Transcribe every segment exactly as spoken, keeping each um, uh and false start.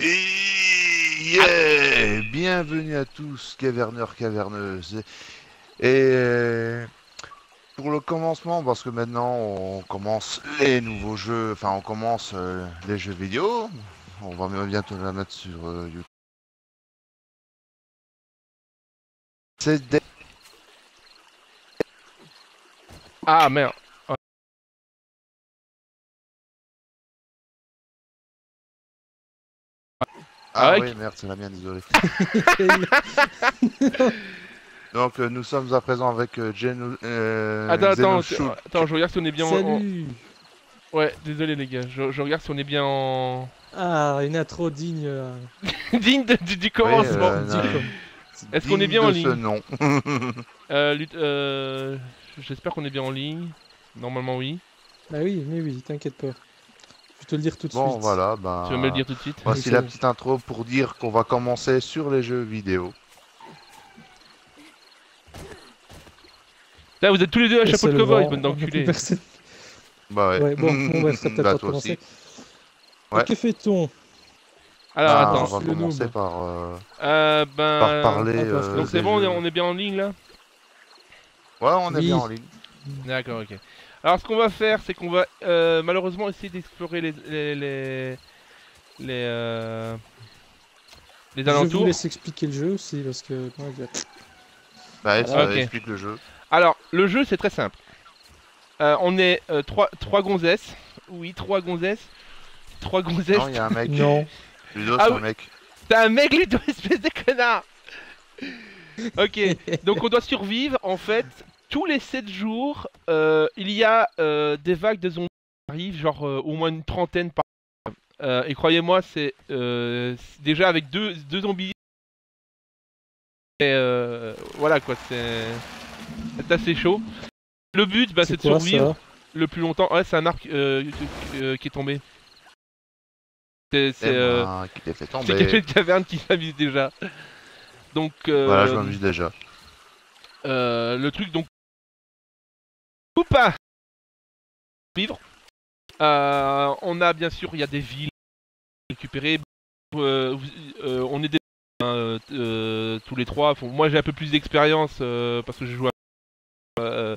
Et yeah, bienvenue à tous, caverneurs, caverneuses. Et pour le commencement, parce que maintenant on commence les nouveaux jeux, enfin on commence euh, les jeux vidéo. On va même bientôt la mettre sur euh, YouTube. C'est des- Ah merde. Ah Ah ouais. oui, merde, c'est la mienne, désolé. Donc euh, nous sommes à présent avec euh, Genu- euh, Attends, attends, Xenoshulk. attends, je regarde si on est bien en... en- Salut. Ouais, désolé les gars, je, je regarde si on est bien en... Ah, une intro digne. euh, Digne de- du, du Oui, commencement. euh, dit euh, comme. Est-ce qu'on est digne bien en de ce ligne? nom. euh, lut- euh, J'espère qu'on est bien en ligne. Normalement oui. Bah oui, mais oui, t'inquiète pas. Je vais te le dire tout de Bon, suite. voilà, Tu vas me le ben... dire tout de suite? Voici Oui, la c'est bon. petite intro pour dire qu'on va commencer sur les jeux vidéo. Là, vous êtes tous les deux à Et chapeau de seulement, cowboy, bande on n'a plus d'enculés. personne. Bah ouais. Ouais, bon, bon, bah, ce serait peut-être Bah pas de toi commencer. aussi. Et Ouais. que fait-on? Alors, Bah, attends. on va le commencer noob. par, euh, Euh, par ben... parler Ah, bah, euh, Donc c'est des bon, on est, jeux. on est bien en ligne là? Ouais, on est Oui. bien en ligne. D'accord, ok. Alors ce qu'on va faire, c'est qu'on va euh, malheureusement essayer d'explorer les... les... les... les, euh, les Je vous alentours. laisse expliquer le jeu aussi parce que. Ouais, il y a- Bah, Voilà. ça Ok. explique le jeu. Alors, le jeu, c'est très simple. Euh, on est euh, trois, trois gonzesses. Oui, trois gonzesses. Trois gonzesses. Non, il y a un mec. Non. Ludo, Ah c'est oui. un mec. T'as un mec, Ludo, espèce de connard. Ok, donc on doit survivre. En fait, tous les sept jours, euh, il y a euh, des vagues de zombies qui arrivent, genre euh, au moins une trentaine par. Euh, et croyez-moi, c'est euh, c'est déjà avec deux, deux zombies. Et, euh, voilà quoi, c'est c'est assez chaud. Le but, bah, c'est de quoi survivre ça? le plus longtemps. Ouais, c'est un arc euh, euh, qui est tombé. C'est Eh c'est euh, ben, qui t'a fait c'est tomber. quelqu'un de caverne qui s'amuse déjà. Donc euh, Voilà, je m'amuse déjà. euh, le truc donc ou pas vivre. Euh, on a bien sûr il y a des villes récupérées. Euh, euh, on est des euh, euh, tous les trois. Enfin, moi j'ai un peu plus d'expérience euh, parce que j'ai joué. À, euh,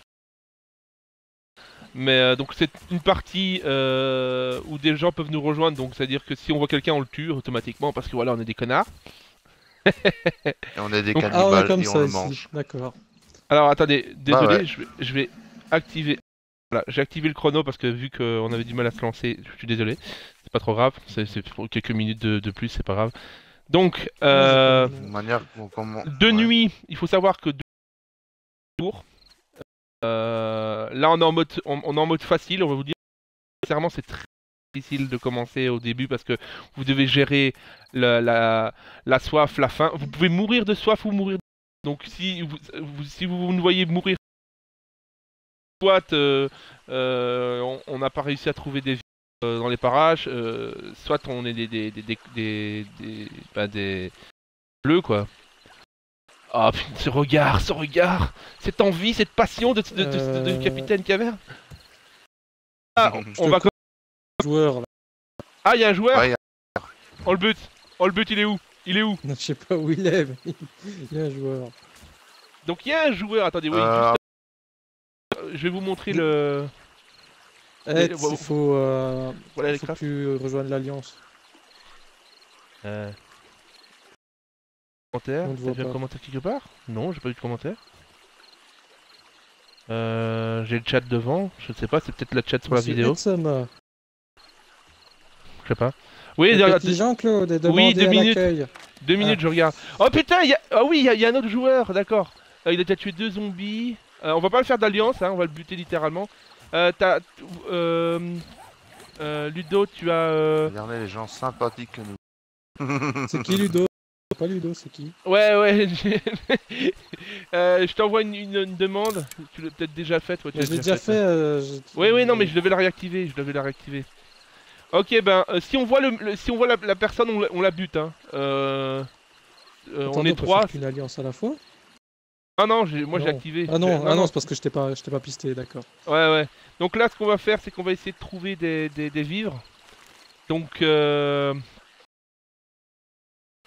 mais euh, donc c'est une partie euh, où des gens peuvent nous rejoindre. Donc c'est à dire que si on voit quelqu'un on le tue automatiquement parce que voilà on est des connards. Et on est des Donc- Ah, on est cannibales comme et on ça le ici. mange. D'accord. Alors attendez, désolé, Bah ouais. je, vais, je vais activer. Voilà, j'ai activé le chrono parce que vu qu'on avait du mal à se lancer, je suis désolé. C'est pas trop grave, c'est c'est pour quelques minutes de, de plus, c'est pas grave. Donc, euh, Ouais, De manière qu'on commence. de nuit, il faut savoir que deux jours. Euh, là, on est en mode, on, on est en mode facile. On va vous dire, sincèrement, c'est très difficile de commencer au début parce que vous devez gérer la, la, la soif, la faim. Vous pouvez mourir de soif ou mourir. De... Donc, si vous, vous, si vous nous voyez mourir, soit euh, euh, on- on n'a pas réussi à trouver des vies euh, dans les parages, euh, soit on est des des des des des, des, bah, des bleus quoi. Ah putain, ce regard, ce regard, cette envie, cette passion de, de, de, de- de Euh. Capitaine Caverne. Ah, on, Je on te va. coupe le joueur là. Ah, il y a un joueur. Ouais, y a- On le bute. On le bute, il est où? Il est où? Je sais pas où il est, mais il y a un joueur. Donc il y a un joueur. Attendez, oui. Euh, juste- euh, Je vais vous montrer le. Eh, bon, il faut, euh, Voilà les faut que crafts. tu rejoignes l'Alliance. Euh... Commentaire. On ne T'as voit vu un pas. commentaire quelque part? Non, j'ai pas eu de commentaire. Euh, j'ai le chat devant, je sais pas, c'est peut-être la chat sur la Monsieur vidéo, Edsam, je sais pas. Oui, le derrière- petit Jean-Claude est Oui, demandé deux à minutes. l'accueil. deux minutes, je regarde. Oh putain, il y a... Ah oui, il y, a- il y a un autre joueur, d'accord. Euh, il a déjà tué deux zombies. Euh, on va pas le faire d'alliance, hein, on va le buter littéralement. Euh, t'as... Euh... euh, Ludo, tu as... euh, Regardez les gens sympathiques que nous. C'est qui Ludo? C'est pas Ludo, c'est qui? Ouais, ouais, j'ai- euh, je t'envoie une, une- une demande. Tu l'as peut-être déjà faite, ouais, tu Je l'as l'ai déjà fait. euh, j'ai- Oui, oui, non, mais je devais la réactiver, je devais la réactiver. Ok, ben, euh, si on voit le, le- si on voit la, la personne, on la, on la bute, hein. Euh, euh, on Attendez, est peut trois. faire qu'une alliance à la fois. Ah non, j'ai- moi j'ai Non. activé. Ah non, Euh, ah non, c'est parce que je t'ai pas, je t'ai pas pisté, d'accord. Ouais, ouais. Donc là, ce qu'on va faire, c'est qu'on va essayer de trouver des, des, des vivres. Donc, euh,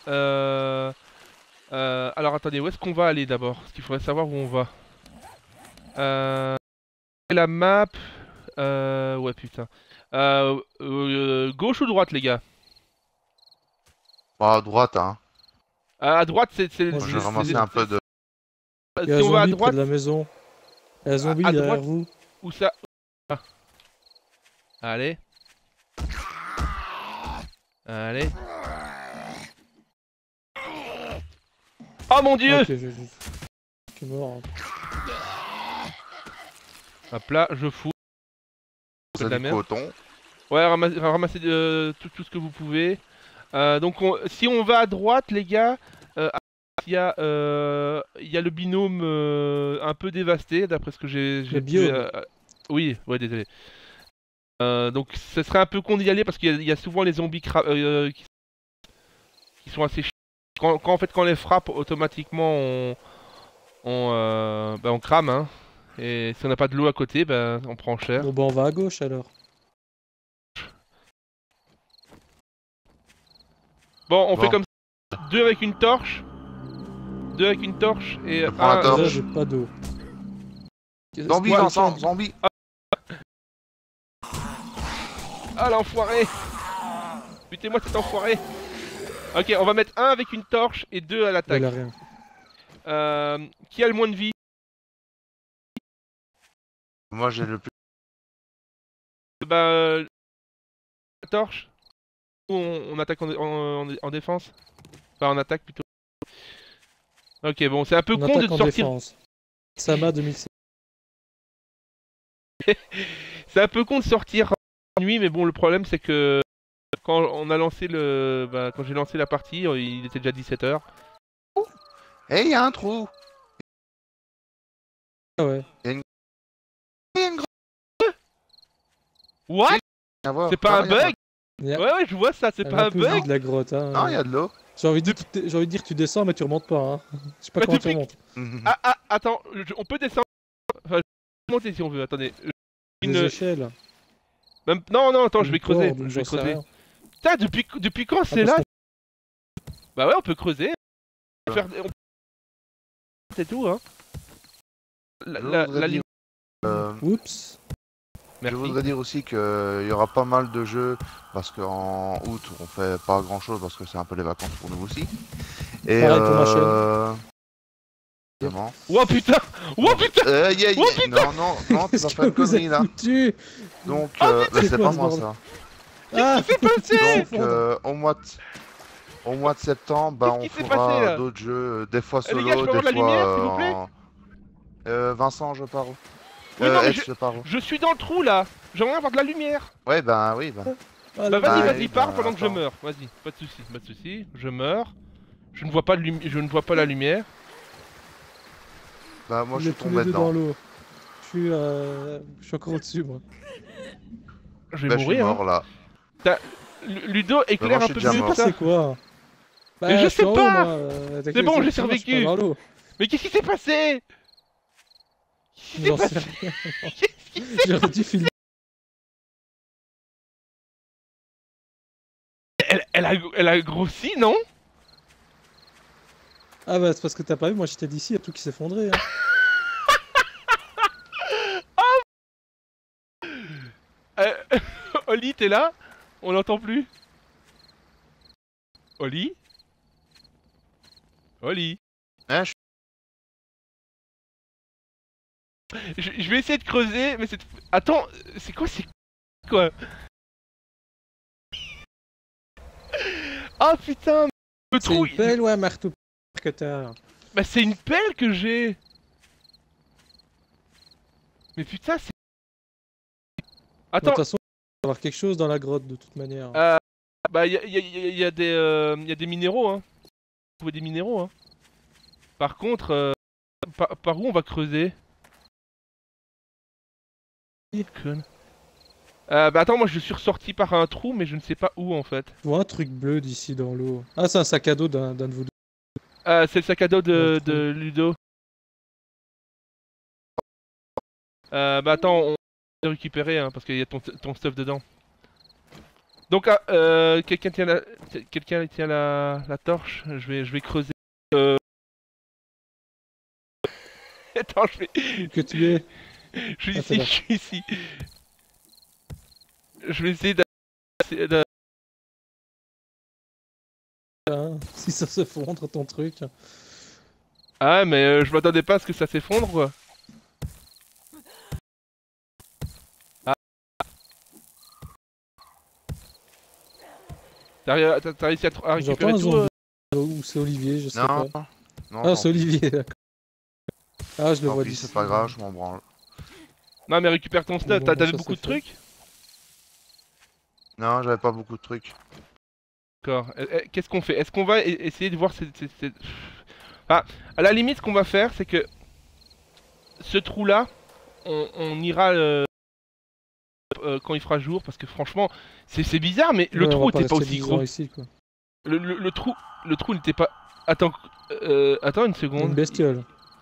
Euh... Euh... Alors attendez, où est-ce qu'on va aller d'abord? Parce qu'il faudrait savoir où on va. Euh... La map... Euh... Ouais, putain. Euh... euh, Gauche ou droite, les gars? Bah, à droite, hein. À droite, c'est... c'est- Moi, Moi, je je c'est- vais vais- ramasser c'est- un peu de... Il y a Si un on va à zombie près droite, de la maison. Il y a un zombie à derrière droite. vous. où ça... Ah. Allez. Allez. Oh mon dieu! Ok, je, je... je suis mort. Hop là, je fous. C'est de C'est la du merde. coton. Ouais, ramassez, ramassez euh, tout, tout ce que vous pouvez. Euh, donc on- si on va à droite, les gars, euh, il y, a, euh, il y a le binôme euh, un peu dévasté, d'après ce que j'ai... j'ai Le pu, biome. euh, euh, oui, ouais, désolé. Euh, donc ce serait un peu con d'y aller parce qu'il y, a- il y a souvent les zombies cra- euh, qui, qui sont assez chiants. Quand, quand, en fait, quand on les frappe, automatiquement on, on, euh, bah, on crame. Hein. Et si on n'a pas de l'eau à côté, bah, on prend cher. Bon, bah, on va à gauche alors. Bon, on Bon. fait comme ça. Deux avec une torche. Deux avec une torche et Je prends la un... torche. Déjà, j'ai pas d'eau. Zombie, Ouais, Vincent, tiens, zombie. Ah l'enfoiré! Butez-moi cet enfoiré! Ok, on va mettre un avec une torche et deux à l'attaque. il a rien. Euh, qui a le moins de vie? Moi, j'ai le plus... Bah... euh, la torche? Ou on, on attaque en, en- en- en défense? Enfin en attaque plutôt. Ok, bon, c'est un peu On con de attaque en sortir... défense. Sama deux mille sept. C'est un peu con de sortir en nuit, mais bon, le problème c'est que... Quand on a lancé le... Bah, quand j'ai lancé la partie, il était déjà dix-sept heures. Eh, il y a un trou. Ah ouais. Il y a une grotte What? à voir. C'est pas un Non, il y a bug? Il y a- Ouais, ouais, je vois ça, c'est elle pas a un peu bug? vide, la grotte. Hein. Non, il y a de l'eau. J'ai envie, de dire, tu- j'ai envie de dire tu descends mais tu remontes pas. Hein. Je sais pas Bah, comment tu depuis- remontes. Ah, ah, attends, je- on peut descendre. Enfin, je peux monter si on veut, attendez. Des Une... échelles. Même... Non, non, attends, je Une vais creuser. corde, Je j'en vais sais creuser. rien. Putain, depuis, depuis quand c'est Ah, parce là? Bah ouais, on peut creuser. On peut faire... on- C'est tout, hein. La, Je la, voudrais la dire- Euh, Oups. je Merci. voudrais dire aussi qu'il y aura pas mal de jeux, parce qu'en août, on fait pas grand-chose, parce que c'est un peu les vacances pour nous aussi. Et Pareil pour ma euh... Vraiment. Oh putain! Oh putain! Euh, yeah, yeah. Oh, putain non, non, non, tu vas Qu'est-ce faire une que vous connerie êtes là. foutu? Donc, Ah, euh, bah, c'est c'est quoi pas ce moi bordel? ça. Ah, s'est passé? Donc, euh, au mois de... au mois de septembre, bah, on Qu'est-ce qui s'est passé, fera là d'autres jeux, euh, des fois Eh, les solo, gars, je peux des avoir de la fois. lumière, s'il vous plaît en- Euh, Vincent, je pars. Oui, euh, non, mais Ed, je- je pars. Je suis dans le trou là! J'aimerais avoir de la lumière! Ouais, bah oui, bah. Ah, Bah là, vas-y, bah, vas-y, oui, pars bah, pendant que je attends. meurs. Vas-y, pas de soucis, pas de soucis. Je meurs. Je ne vois pas, de lumi- je ne vois pas la lumière. Bah, moi, on je est suis tous tombé les deux dans dedans. l'eau. Je suis, euh... je suis encore au-dessus, moi. Je vais Bah, je suis mourir. hein. mort là. L- Ludo, éclaire moi, un je suis peu déjà plus mort. ça. C'est quoi? Bah, Mais je suis sais en haut, pas. moi, euh, t'inquiète, bon, j'ai ça va, je suis survécu. pas dans l'eau. Mais qu'est-ce qui s'est passé? Qu'est-ce qui s'est J'en sais passé? rien. Qu'est-ce qui s'est- J'aurais dû filmer. elle, elle a, elle a grossi, non? Ah bah c'est parce que t'as pas vu, moi j'étais d'ici, il y a tout qui s'effondrait. Hein. Euh, Oli, t'es là? On l'entend plus? Oli? Oli? Hein, je... Je, je vais essayer de creuser, mais c'est... Attends, c'est quoi, c'est quoi? Ah putain, le C'est trou... une pelle ou un marteau que t'as? Bah c'est une pelle que j'ai. Mais putain, c'est... De Attends, toute façon, il va y avoir quelque chose dans la grotte de toute manière. euh, bah y a, y a- y a- y a des, euh, y a des minéraux, hein. Vous trouvez des minéraux, hein. Par contre, euh, par, par où on va creuser? Con. Euh, bah attends, moi je suis ressorti par un trou, mais je ne sais pas où en fait. Je vois un truc bleu d'ici dans l'eau. Ah, c'est un sac à dos d'un d'un de vous deux. Euh, c'est le sac à dos de, Dans le de Ludo. Euh, bah attends, on va le récupérer hein, parce qu'il y a ton, ton stuff dedans. Donc, ah, euh, quelqu'un tient la, quelqu'un tient la, la torche. Je vais, je vais creuser. Euh... Attends, je vais. Que tu es. Je suis Ah, t'es ici, là. je suis ici. Je vais essayer d'a- d'a- Hein, si ça se fondre ton truc. Ah, mais euh, je m'attendais pas à ce que ça s'effondre, quoi. Ah, t'as ré- t'as- t'as réussi à, tr- à J'entends récupérer un tout euh zombie. Ou c'est Olivier, je sais pas. Non, non, Ah, tant c'est pis. Olivier, d'accord. Ah, je le Tant vois pis, d'ici. c'est pas grave, je m'en branle. Non, mais récupère ton Mais stuff. bon, T'as- moi, T'avais ça, beaucoup c'est de fait. trucs? Non, j'avais pas beaucoup de trucs. D'accord. Euh, euh, Qu'est-ce qu'on fait? Est-ce qu'on va e- essayer de voir ces... ces- ces- Ah, à la limite, ce qu'on va faire, c'est que ce trou-là, on, on ira euh, euh, quand il fera jour, parce que franchement, c'est c'est bizarre, mais le Ouais, on trou va pas était pas rester aussi dix ans gros. ici, quoi. Le, le- le trou, le trou n'était pas. Attends, euh, attends une Il y a une seconde. bestiole.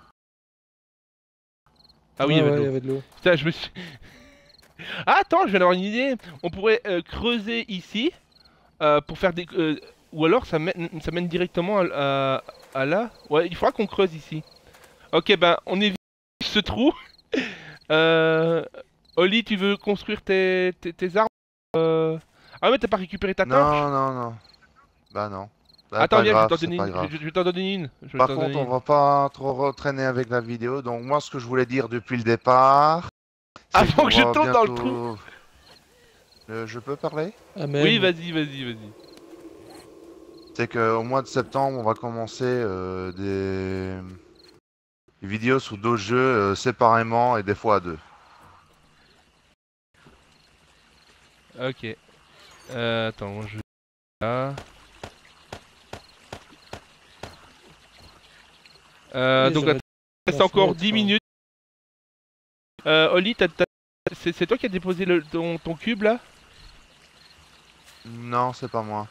Ah oui, il y avait de ouais, il y l'eau. avait de l'eau. Putain, je me suis. Ah, attends, je viens d'avoir une idée. On pourrait euh, creuser ici euh, pour faire des. euh, ou alors ça mène, ça mène directement à, à, à là. Ouais, il faudra qu'on creuse ici. Ok, ben on évite ce trou. Euh... Oli, tu veux construire tes, tes, tes arbres euh... Ah mais t'as pas récupéré ta torche? Non, non, non. Bah non. Bah Attends, pas viens, je vais grave, t'en c'est donner pas une. Je, grave. je- je vais t'en donner une. Je vais Par t'en contre, donner on une. va pas trop retraîner avec la vidéo. Donc moi, ce que je voulais dire depuis le départ, c'est Avant qu'on que je va tombe dans le trou. bientôt... Euh, je peux parler? Amen. Oui, vas-y, vas-y, vas-y. C'est qu'au mois de septembre, on va commencer euh, des... des vidéos sur d'autres jeux euh, séparément et des fois à deux. Ok. Euh, attends, je... Là. Euh, Et donc, j'aurais attends, il reste la encore fenêtre, dix hein. minutes. Euh, Oli, t'as- t'as- c'est c'est toi qui as déposé le, ton, ton cube là? Non, c'est pas moi.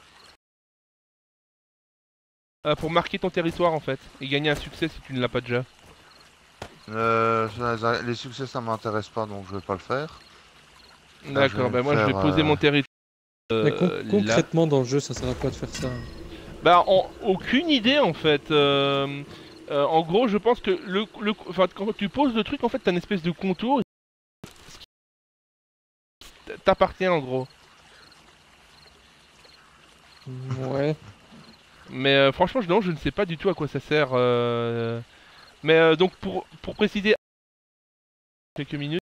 Euh, pour marquer ton territoire en fait. Et gagner un succès si tu ne l'as pas déjà. Euh, ça- les succès, ça m'intéresse pas, donc je vais pas le faire. Là, je D'accord, vais bah me moi je vais faire, poser euh, mon territoire. Mais con- euh, là. concrètement, dans le jeu, ça sert à quoi de faire ça? Bah, en- aucune idée en fait. Euh, euh, en gros, je pense que le, le, enfin, quand tu poses le truc, en fait, t'as une espèce de contour. T'appartient en gros. Ouais. Mais euh, franchement, je, non, je ne sais pas du tout à quoi ça sert. euh. Mais euh, donc, pour, pour préciser, quelques minutes.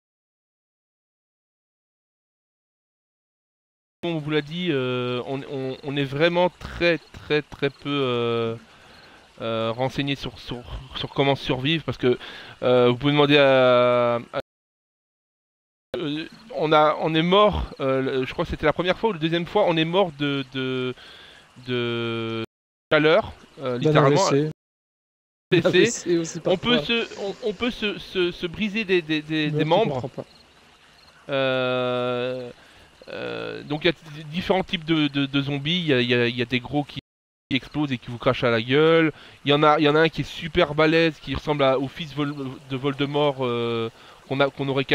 On vous l'a dit, euh, on, on- on est vraiment très très très peu euh, euh, renseigné sur, sur, sur comment survivre parce que euh, vous pouvez demander à, à- euh, on a on est mort, euh, je crois que c'était la première fois ou la deuxième fois, on est mort de de, de chaleur, euh, D'un littéralement. A V C. P C. A V C aussi On peut parfois. se on, on peut se, se, se briser des, des, des- Merde, des tu membres. comprends pas. Euh, euh, donc il y a t- différents types de, de- de zombies. Il y a, il y a- il y a des gros qui explosent et qui vous crachent à la gueule. Il y en a, il y en a un qui est super balèze, qui ressemble à- au fils Vol- de Voldemort euh, qu'on a, qu'on aurait caché.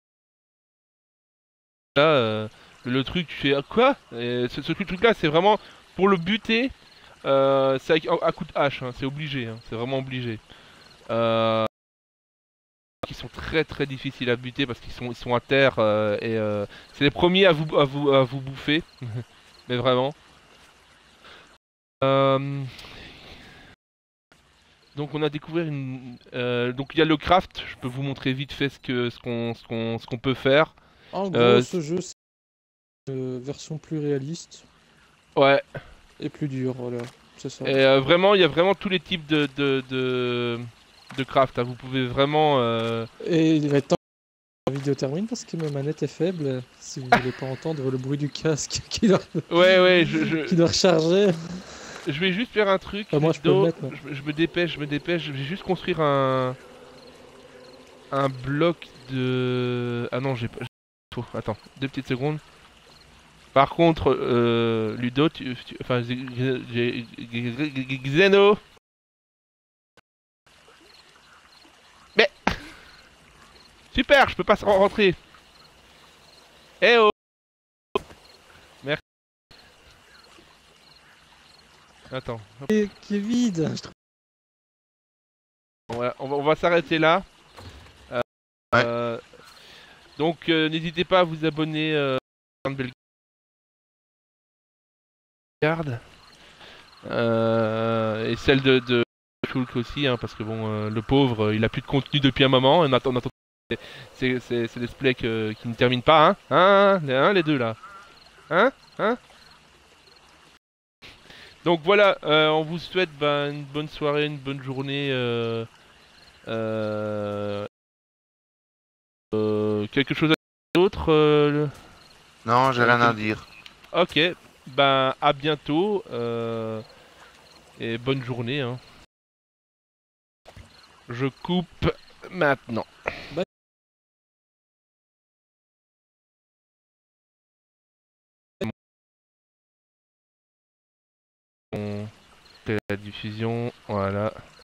Là, euh, le truc, tu fais ah, quoi? Et ce, ce truc-là, c'est vraiment pour le buter. Euh, c'est avec- à coup de hache, hein, c'est obligé, hein, c'est vraiment obligé. Euh, qui sont très très difficiles à buter parce qu'ils sont, ils sont à terre euh, et euh, c'est les premiers à vous, à vous, à vous bouffer. Mais vraiment. Euh, Donc on a découvert une. euh, Donc il y a le craft. Je peux vous montrer vite fait ce que ce qu'on ce qu'on ce qu'on peut faire. En gros, Euh, ce jeu, c'est une version plus réaliste Ouais. et plus dure, voilà. C'est ça. Et euh, vraiment, il y a vraiment tous les types de de de, de craft. hein. Vous pouvez vraiment. euh, Et il va être temps que la vidéo termine parce que ma manette est faible. Si vous voulez pas entendre le bruit du casque qui doit, Ouais ouais. Je, qui je, doit recharger. je vais juste faire un truc. Ah, moi, je peux le Ludo. mettre, moi. je, je me dépêche, je me dépêche. Je vais juste construire un un bloc de. Ah non, j'ai pas. Faux. Attends, deux petites secondes. Par contre, euh, Ludo, tu, tu- enfin, j'ai- j'ai- j'ai- Xeno. Mais super, je peux pas rentrer. Eh oh. Merci. Attends. Et qui est vide. Je trouve- On va, on va, on va s'arrêter là. Euh, Ouais. euh, donc euh, n'hésitez pas à vous abonner euh, à Bellegarde. Euh, et celle de, de Shulk aussi, hein, parce que bon, euh, le pauvre, il a plus de contenu depuis un moment. On attend, on attend- c'est, c'est, c'est des splays que- qui ne terminent pas, hein, hein, les, hein, les deux là, hein, hein. Donc voilà, euh, on vous souhaite bah, une bonne soirée, une bonne journée. Euh, euh, euh, quelque chose d'autre euh, le- Non, j'ai euh, rien à quel- dire. Ok, ben à bientôt euh, et bonne journée. Hein. Je coupe maintenant. On fait la diffusion, voilà.